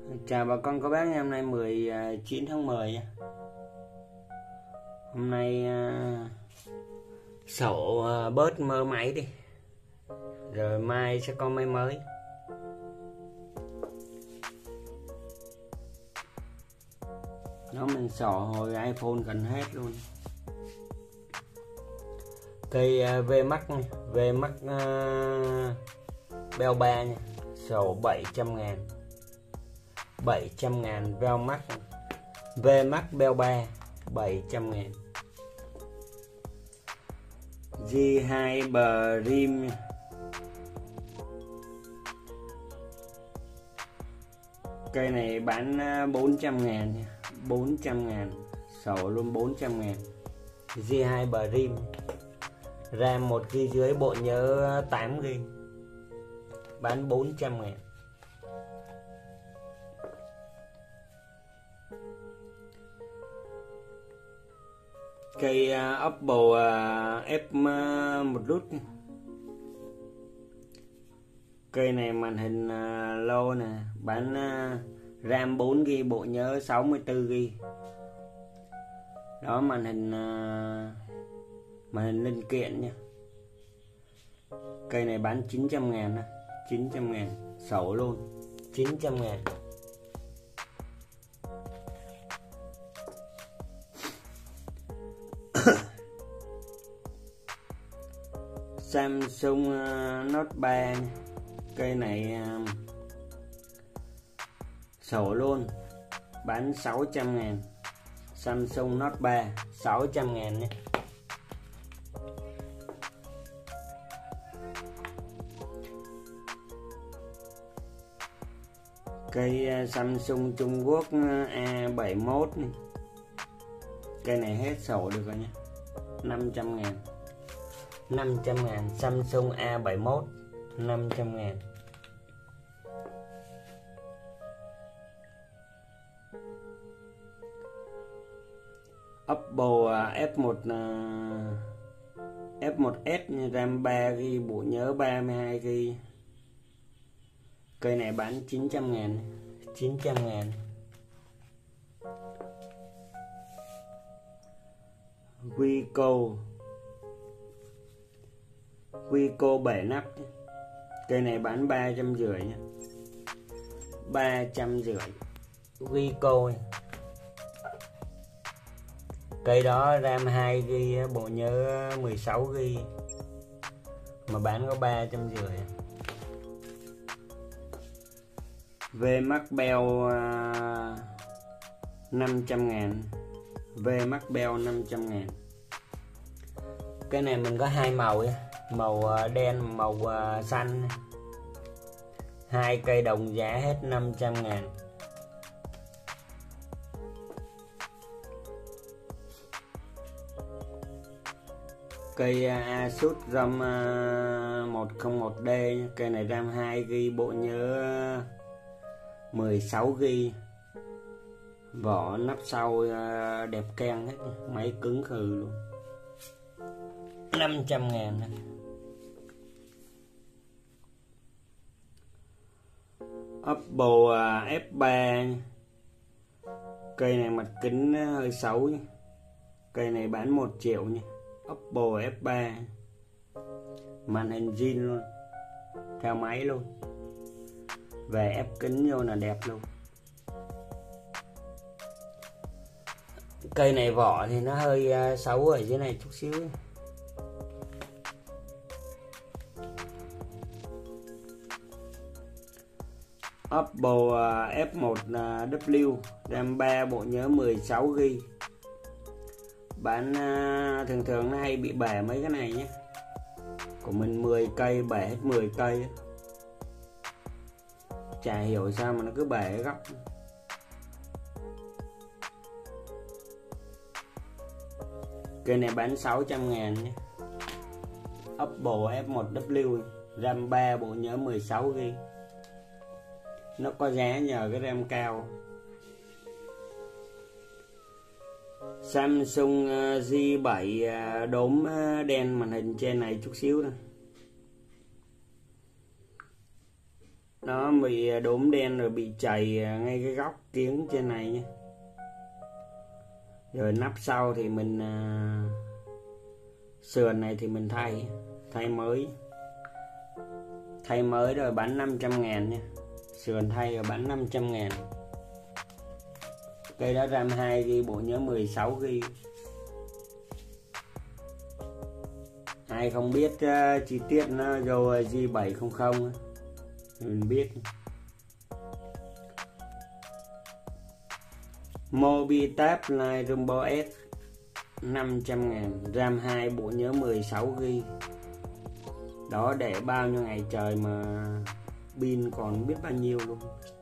Chào bà con cô bác nha, hôm nay 19 tháng 10 nha. Hôm nay sổ bớt mơ máy đi, rồi mai sẽ có máy mới. Nó mình sổ hồi iPhone gần hết luôn. Cây VMAX này, VMAX Bell 3 nha, sổ 700.000, 700.000 VMAX Bell 3 700.000. G2 Brim cây này bán 400.000 nha, 400.000 sổ luôn 400.000. G2 Brim RAM 1GB dưới, bộ nhớ 8GB, bán 400.000. Cây Apple F1 Plus, cây này màn hình low nè, bán RAM 4GB, bộ nhớ 64GB. Đó, màn hình linh kiện nha. Cây này bán 900.000 đó, 900.000 sổ luôn, 900.000. Samsung Note 3 cây này sổ luôn, bán 600.000. Samsung Note 3 600.000 nhé. Cây Samsung Trung Quốc A71 này. Cây này hết sổ được rồi nha, 500.000. 500.000 Samsung A71 500.000. Apple F1S RAM 3GB, bộ nhớ 32GB. Cây này bán 900.000, 900.000. Vico 7 nắp, cây này bán 350 nhé, 350 Vico. Cây đó RAM 2GB, bộ nhớ 16GB, mà bán có 350. VMAX Bell 500.000, VMAX Bell 500.000. Cái này mình có hai màu nha, màu đen, màu xanh. Hai cây đồng giá hết 500.000. Cây Asus ROM 101D, cây này RAM 2GB, bộ nhớ 16GB. Vỏ nắp sau đẹp keng hết, máy cứng khừ luôn, 500.000. Apple F3, cây này mặt kính hơi xấu nha. Cây này bán 1 triệu nha. Apple F3 màn hình zin luôn, theo máy luôn, về ép kính vô là đẹp luôn. Cây này vỏ thì nó hơi xấu ở dưới này chút xíu. Apple F1W RAM 3, bộ nhớ 16GB. Bán thường nó hay bị bể mấy cái này nhé. Của mình 10 cây bể hết 10 cây. Chả hiểu sao mà nó cứ bể cái góc. Cây này bán 600.000 nhé. Apple F1W RAM 3, bộ nhớ 16GB. Nó có giá nhờ cái RAM cao. Samsung J7 đốm đen, màn hình trên này chút xíu thôi. nó bị đốm đen rồi bị chày ngay cái góc kiếng trên này nhé. Rồi nắp sau thì mình sườn này thì mình thay mới rồi bán 500.000 nha. Sườn thay rồi bán 500.000. Cây đó RAM 2GB, bộ nhớ 16GB. Ai không biết chi tiết nó vô G700 mình biết. Mobitab Light Rumble S 500.000, RAM 2, bộ nhớ 16GB. Đó, để bao nhiêu ngày trời mà pin còn biết bao nhiêu luôn.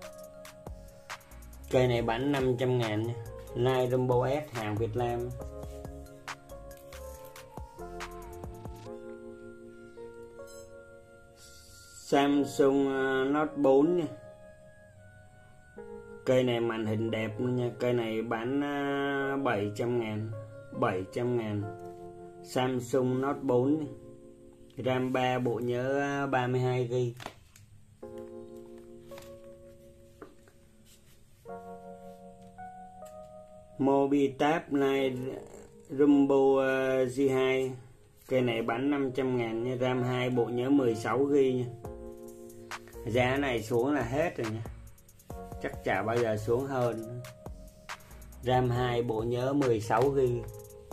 Cây này bán 500.000 nha. Light Rumble S, hàng Việt Nam. Samsung Note 4 nha. Cây này màn hình đẹp nha. Cây này bán 700.000. 700.000. Samsung Note 4 nha. RAM 3, bộ nhớ 32GB. Mobitab Light Rumble G2. Cây này bán 500.000 nha. RAM 2, bộ nhớ 16GB nha. Giá này xuống là hết rồi nha. Chắc chả bao giờ xuống hơn. RAM 2, bộ nhớ 16GB.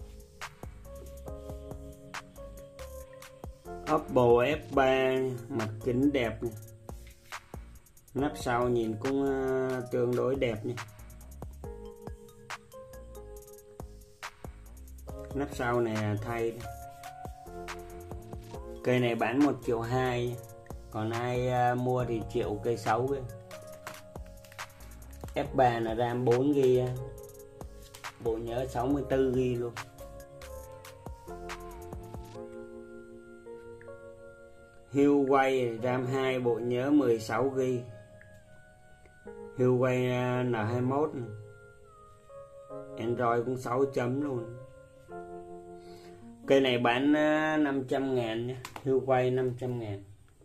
Oppo F3, mặt kính đẹp nha. Nắp sau nhìn cũng tương đối đẹp nha. Nắp sau này thay. Cây này bán 1,2 triệu. Còn ai mua thì triệu cây 6 kia. F3 là RAM 4GB, bộ nhớ 64GB luôn. Huawei RAM 2, bộ nhớ 16GB. Huawei N21 này. Android cũng 6 chấm luôn. Cây này bán 500.000 nhé. Huawei 500.000.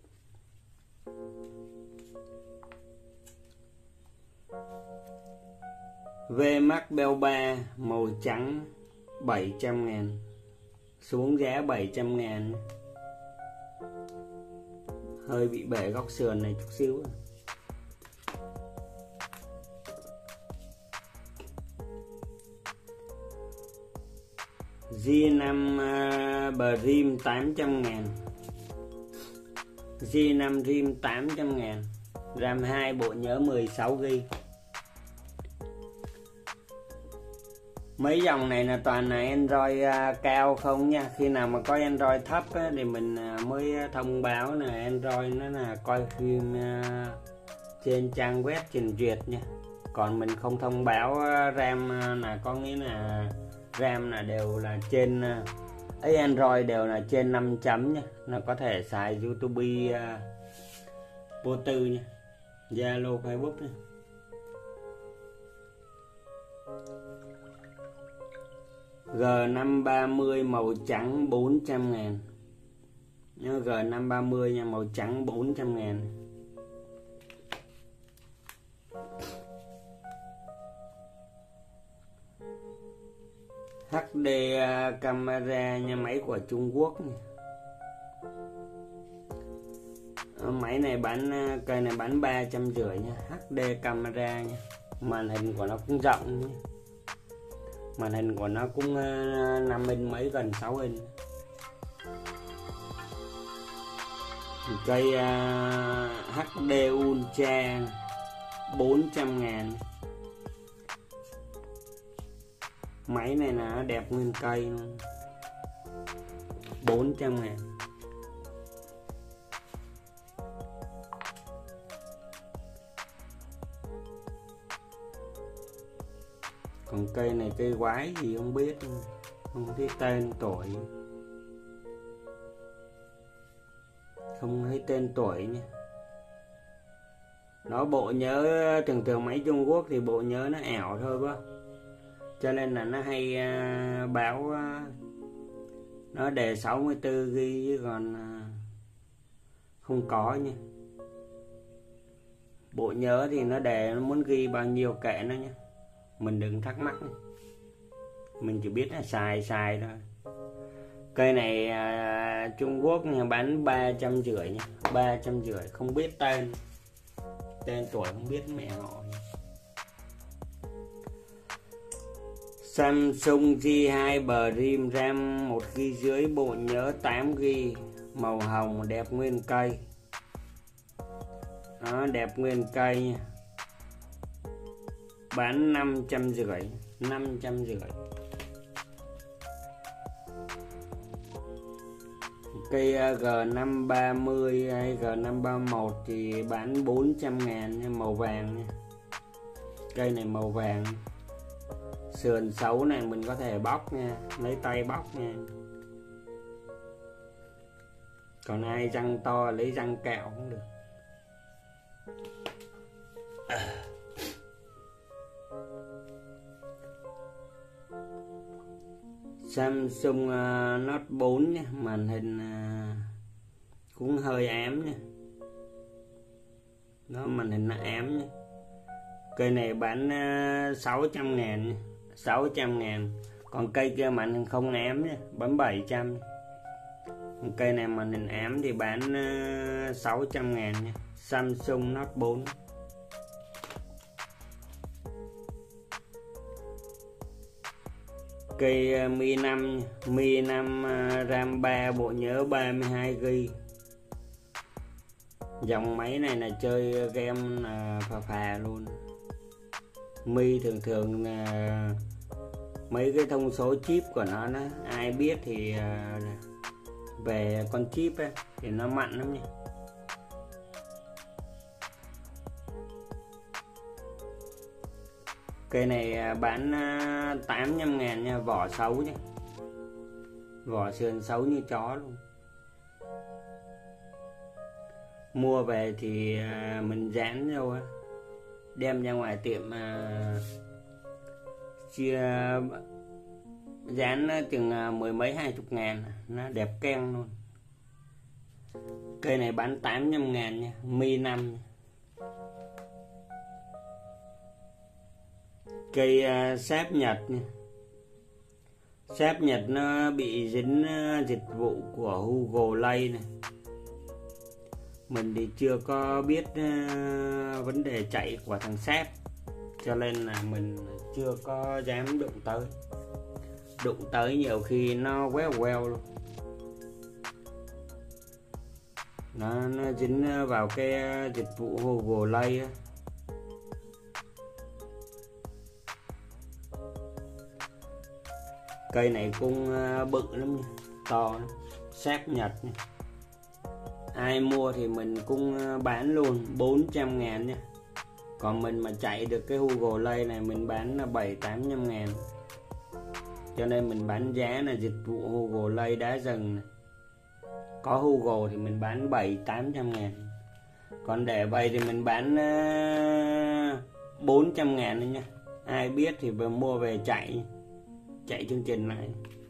VMAX Bell 3 màu trắng 700.000. Xuống giá 700.000. Hơi bị bể góc sườn này chút xíu. G5 Brim 800.000. G5 Rim 800.000. RAM 2, bộ nhớ 16GB. Mấy dòng này là toàn là Android cao không nha. Khi nào mà có Android thấp á, thì mình mới thông báo là Android nó là coi phim trên trang web trình duyệt nha. Còn mình không thông báo RAM là có nghĩa là RAM là đều là trên ấy, Android đều là trên 5 chấm nha. Nó có thể xài YouTube vô tư nha, Zalo, Facebook nha. G530 màu trắng 400.000. Nhớ G530 nha, màu trắng 400.000. HD camera nha, máy của Trung Quốc nha. Máy này bán, cây này bán 350 nha. HD camera nha. Màn hình của nó cũng rộng nha. Màn hình của nó cũng 5 inch mấy, gần 6 inch. Cây HD Ultra 400.000. Máy này là đẹp nguyên cây luôn. 400.000. Còn cây này cây quái gì không biết, không thấy tên tuổi, không thấy tên tuổi nha. Nó bộ nhớ thường máy Trung Quốc thì bộ nhớ nó ảo thôi quá, cho nên là nó hay báo nó đề 64GB chứ còn không có nha. Bộ nhớ thì nó để nó muốn ghi bao nhiêu kệ nó nhé, mình đừng thắc mắc nhé. Mình chỉ biết là xài thôi. Cây này Trung Quốc bán 350 nha, 350, không biết tên tuổi không biết mẹ họ. Samsung J2 Prime RAM 1GB, bộ nhớ 8GB, màu hồng đẹp nguyên cây. Đó, đẹp nguyên cây nha. Bán 550. Cây G530 hay G531 thì bán 400.000 nha, màu vàng nha. Cây này màu vàng. Sườn xấu này mình có thể bóc nha, lấy tay bóc nha. Còn ai răng to lấy răng kẹo cũng được. Samsung Note 4 nha, màn hình cũng hơi ám nha. Đó, màn hình nó ám nha. Cây này bán 600.000 nha, 600.000. Còn cây kia màn hình không ám nha, bán 700. Cây này màn hình ám thì bán 600.000 nha. Samsung Note 4. Cây Mi 5, Mi 5 RAM 3, bộ nhớ 32GB. Dòng máy này là chơi game là phà luôn. Mi thường là mấy cái thông số chip của nó đó, ai biết thì về con chip ấy, thì nó mạnh lắm nha. Cây này bán 800.000 nha, vỏ xấu nha, vỏ sườn xấu như chó luôn. Mua về thì mình dán vô, đem ra ngoài tiệm chia dán chừng 10 mấy 20.000, nó đẹp keng luôn. Cây này bán 800.000 nha, Mi 5. Cây sáp Nhật nha. Sáp Nhật nó bị dính dịch vụ của Google Play này. Mình thì chưa có biết vấn đề chạy của thằng sáp, cho nên là mình chưa có dám đụng tới. Đụng tới nhiều khi nó queo luôn. Nó dính vào cái dịch vụ Google Play á. Cây này cũng bự lắm nha, to lắm. Sáp Nhật nha. Ai mua thì mình cũng bán luôn 400.000 nha. Còn mình mà chạy được cái Google Play này mình bán là 700-800.000. Cho nên mình bán giá là dịch vụ Google Play đá rừng này. Có Google thì mình bán 700-800.000. Còn để vậy thì mình bán 400.000 nữa nha. Ai biết thì mua về chạy chương trình này.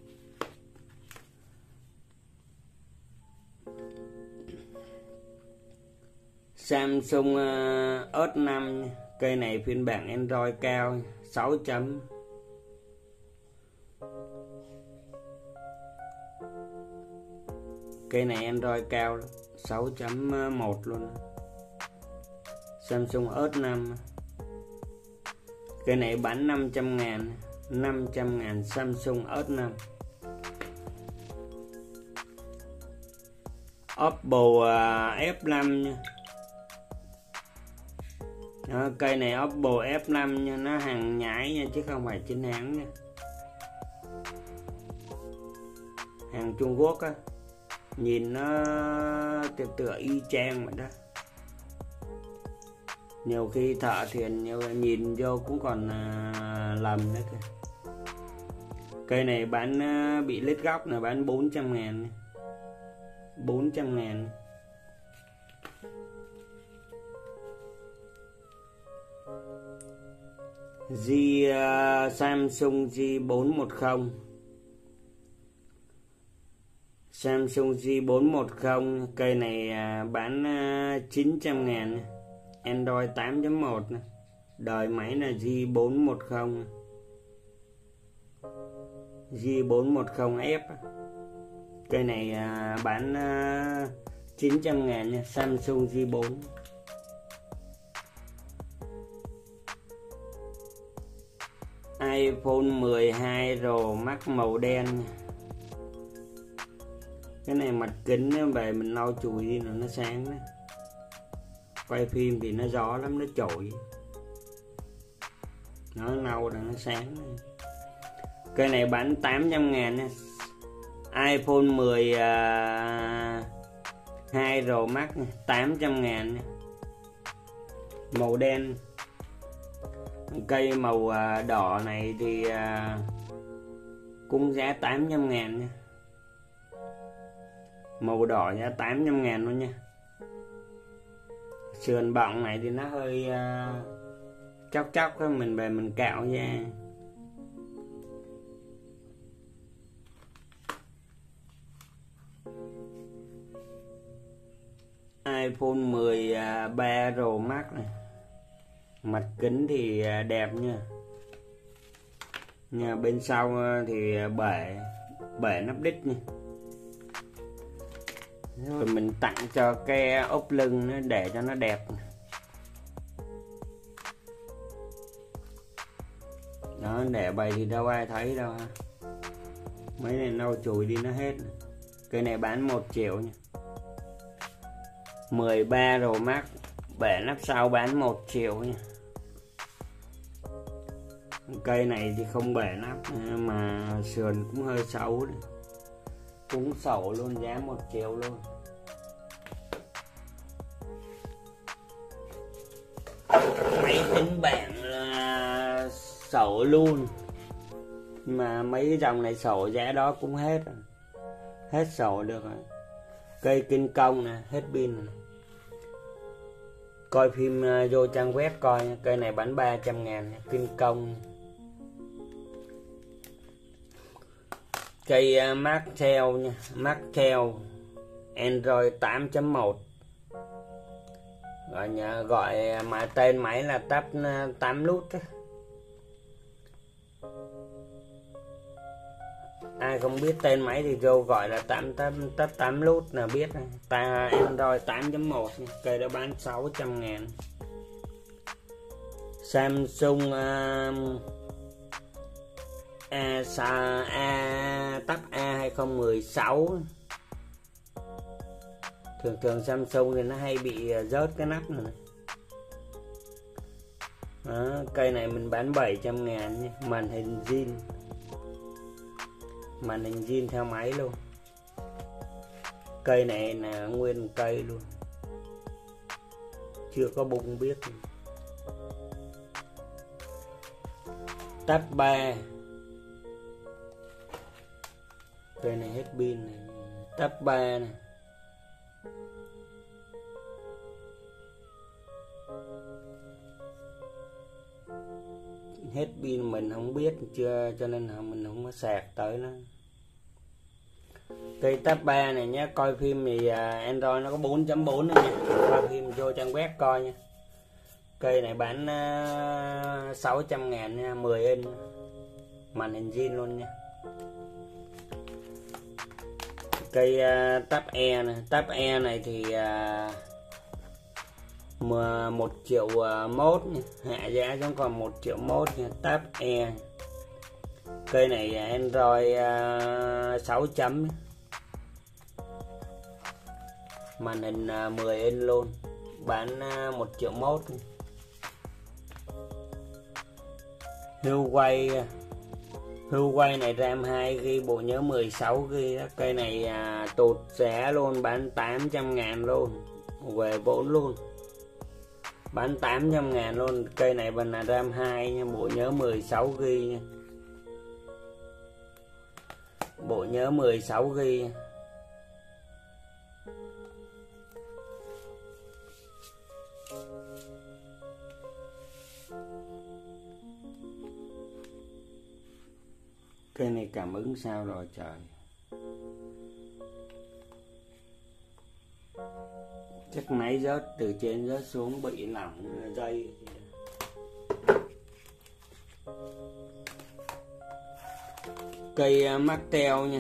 Samsung S5, cây này phiên bản Android cao 6 chấm. Cây này Android cao 6.1 luôn. Samsung S5. Cây này bán 500.000, 500.000 Samsung S5. Oppo F5 nha. Đó, cây này Oppo F5 nha, nó hàng nhái nha chứ không phải chính hãng nha. Hàng Trung Quốc á, nhìn nó tựa y chang vậy đó. Nhiều khi thợ thuyền nhìn vô cũng còn lầm nữa kìa. Cây này bán bị lết góc là bán 400.000, 400.000. Samsung J410. Samsung J410, cây này bán 900.000, Android 8.1 này. Đời máy là J410 J410F. Cây này bán 900.000 nha, Samsung J4. iPhone 12 Pro Max màu đen. Cái này mặt kính về mình lau chùi đi nó sáng đấy. Quay phim thì nó gió lắm, nó trội, nó lau là nó sáng đấy. Cây này bán 800.000 nha, iPhone 12 Pro Max 800.000 nha. Màu đen. Cây màu đỏ này thì cũng giá 800.000 nha. Màu đỏ giá 800.000 luôn nha. Sườn bọng này thì nó hơi chóc chóc đó, mình về mình cạo ra. iPhone 13 Pro Max này. Mặt kính thì đẹp nha. Nhà bên sau thì bể nắp đít nha. Rồi mình tặng cho cái ốp lưng để cho nó đẹp. Đó, để bày thì đâu ai thấy đâu ha. Mấy này lau chùi đi nó hết. Cái này bán 1 triệu nha. 13 Pro Max bể nắp sau bán 1 triệu nha. Cây này thì không bể nắp mà sườn cũng hơi xấu đấy. Cũng xấu luôn, giá 1 triệu luôn. Máy tính bảng là xấu luôn. Mà mấy cái dòng này xấu giá đó cũng hết rồi. Hết xấu được rồi. Cây King Kong nè, hết pin rồi. Coi phim vô trang web coi nha. Cây này bán 300.000 King Kong. Cây Maxell nha, Maxell Android 8.1. Gọi mà tên máy là Tab 8 nút. Ai không biết tên máy thì vô gọi là Tab 8 nút là biết. Ta Android 8.1. Cây đó bán 600.000. Samsung Tab A2016. Thường Samsung thì nó hay bị rớt cái nắp này. Đó, cây này mình bán 700.000 nha. Màn hình zin. Màn hình zin theo máy luôn. Cây này là nguyên cây luôn, chưa có bung biết. Tab 3. Cây này hết pin này. Tab 3 này. Hết pin mình không biết chưa, cho nên là mình không có sạc tới nó. Cây Tab 3 này nhé. Coi phim thì Android nó có 4.4 nữa nha. Coi phim vô trang web coi nha. Cây này bán 600.000 nha, 10 inch. Màn hình zin luôn nha. Cây Tab E này. Tab E này thì 1 triệu mốt nha. Hạ giá xuống còn 1 triệu mốt nha. Tab E. Cây này Android 6 chấm. Màn hình 10 inch luôn. Bán 1 triệu mốt. Huawei này RAM 2GB, bộ nhớ 16GB. Cây này tụt giá luôn, bán 800.000 luôn. Về vốn luôn, bán 800.000 luôn. Cây này bên là RAM 2 nha, bộ nhớ 16GB nha. Bộ nhớ 16GB. Cây này cảm ứng sao rồi trời. Chắc nãy rớt từ trên rớt xuống bị lỏng dây. Cây Maxtel nha,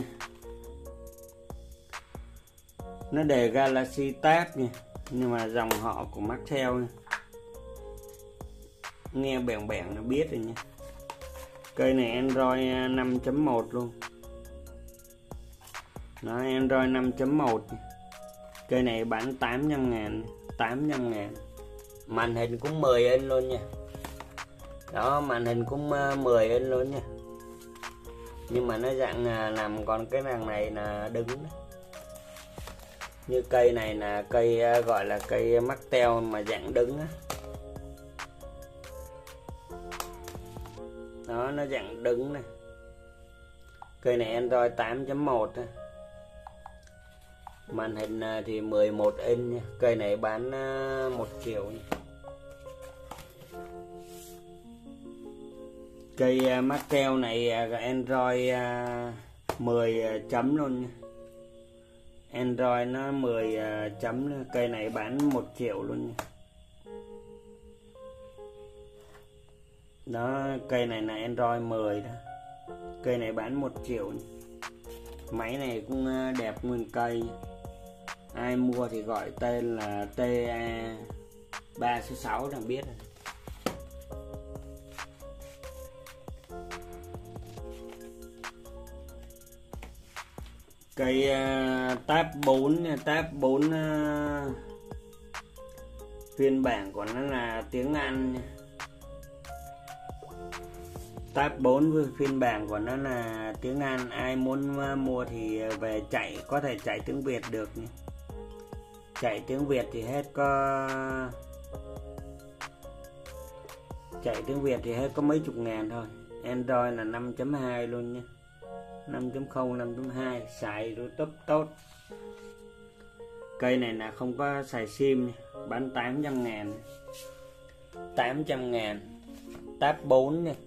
nó đề Galaxy Tab nha, nhưng mà dòng họ của Maxtel nha. Nghe bèn bèn nó biết rồi nha. Cây này Android 5.1 luôn. Nó Android 5.1. Cây này bán 800.000, 800.000. Màn hình cũng 10 inch luôn nha. Đó, màn hình cũng 10 inch luôn nha. Nhưng mà nó dạng nằm, còn cái đằng này là đứng. Như cây này là cây gọi là cây Maxtel mà dạng đứng á. Đó, nó dạng đứng này. Cây này Android 8.1 á. Màn hình thì 11 inch nha. Cây này bán 1 triệu nha. Cây Maxtel này Android 10 chấm luôn nha. Android nó 10 chấm. Cây này bán 1 triệu luôn nha. Đó, cây này là Android 10 đó. Cây này bán 1 triệu nha. Máy này cũng đẹp nguyên cây nha. Ai mua thì gọi tên là TA366 là biết rồi. Cây Tab 4, Tab 4 phiên bản của nó là tiếng Anh nha. Tab 4 phiên bản của nó là tiếng Anh. Ai muốn mua thì về chạy, có thể chạy tiếng Việt được nha. Chạy tiếng Việt thì hết có mấy chục ngàn thôi. Android là 5.2 luôn nha. 5.0, 5.2 xài YouTube tốt. Cây này là không có xài sim nha. Bán 800.000. 800.000. Tab 4 nha.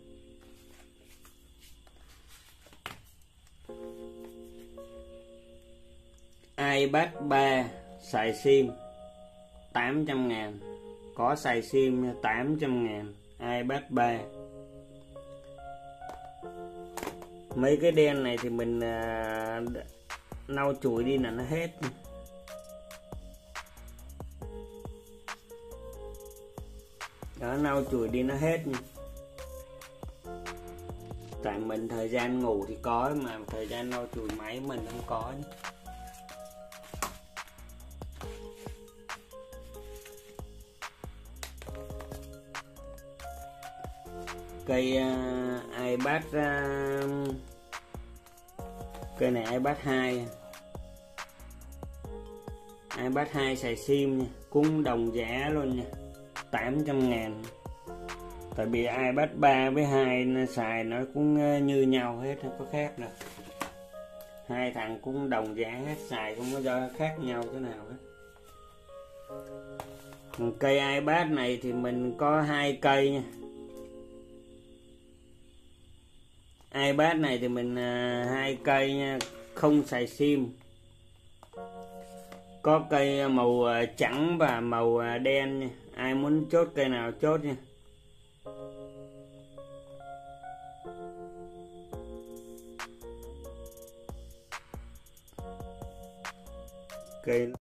iPad 3 xài sim 800.000. Có xài sim 800.000. iPad 3. Mấy cái đen này thì mình lau chùi đi là nó hết. Đó, lau chùi đi nó hết nha. Tại mình thời gian ngủ thì có, mà thời gian lau chùi máy mình không có nhé. Cây iPad, cây này iPad 2. iPad 2 xài sim nha, cũng đồng giá luôn nha. 800.000. Tại vì iPad 3 với 2 nó xài nó cũng như nhau hết, không có khác đâu. Hai thằng cũng đồng giá hết, xài không có do khác nhau thế nào hết. Cây iPad này thì mình có 2 cây nha. iPad này thì mình 2 cây nha, không xài sim. Có cây màu trắng và màu đen nha. Ai muốn chốt cây nào chốt nha. Cây